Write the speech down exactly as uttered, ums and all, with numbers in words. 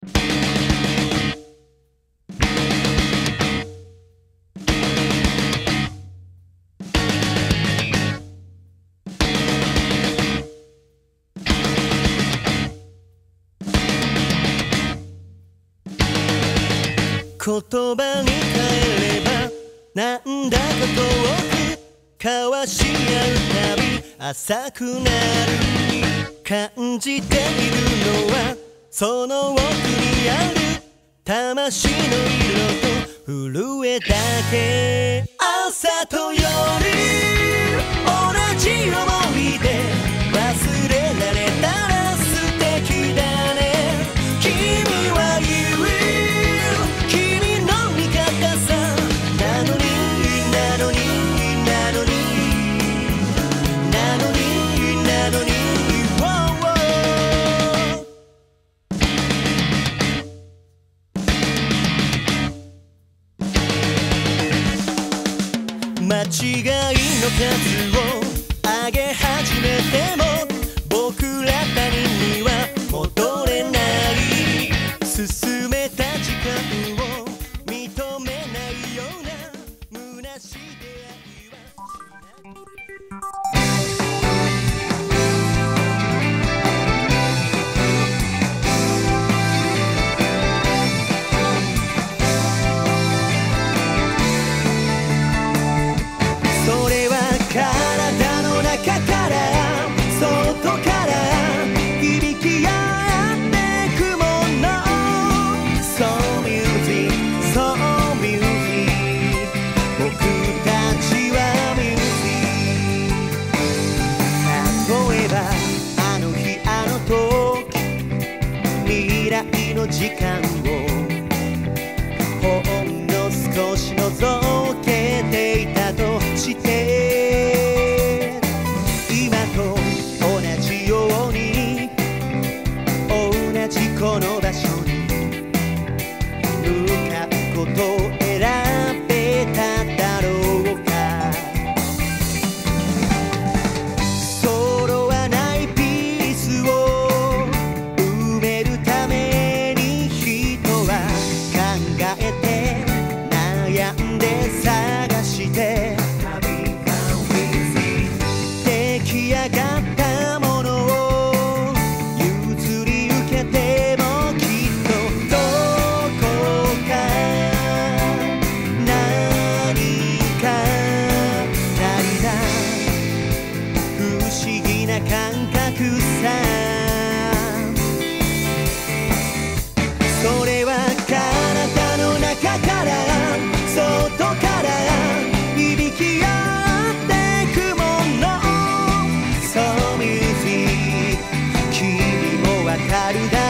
言葉に変えればなんだか遠く交わし合うたび浅くなる。感じているのはその奥にある魂の色と震えだけ。朝と夜同じ想いで忘れられたら素敵だね。君は言う君の味方さなのになのになのになのになのに間違いの数を上げ始めても僕ら他人には戻れない。進めた時間を認めないような虚しい出会いはそれは体の中から外から響き合ってくもの。 So music, so music 僕たちは music。 例えばあの日あの時未来の時間をほんの少し覗けていたとして今と同じように同じこの場所に向かうことを選べただろうか。揃わないピースを埋めるために人は考えて悩んで探して出来上がったものを譲り受けてもきっとどこか何か足りない不思議な感覚さ。それは体の中から外から響き合ってくもの。 So music 君もわかるだ